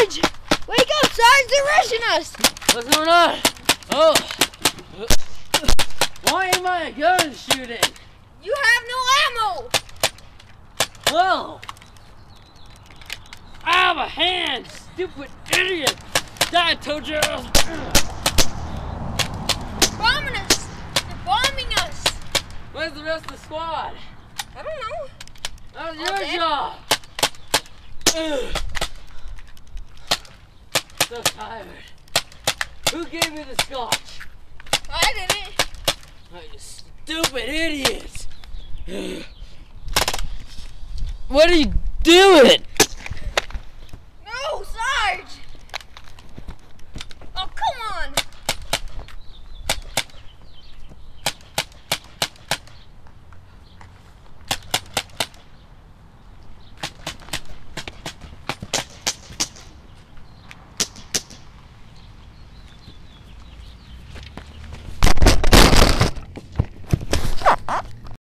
Sarge! Wake up, Sarge! They're rushing us! What's going on? Oh. Why am I a gun shooting? You have no ammo! Whoa! Out of my hand, stupid idiot! I told you! Bombing us! They're bombing us! Where's the rest of the squad? I don't know. That was your job! Ugh. So tired. Who gave me the scotch? I didn't. Oh, you stupid idiot! What are you doing?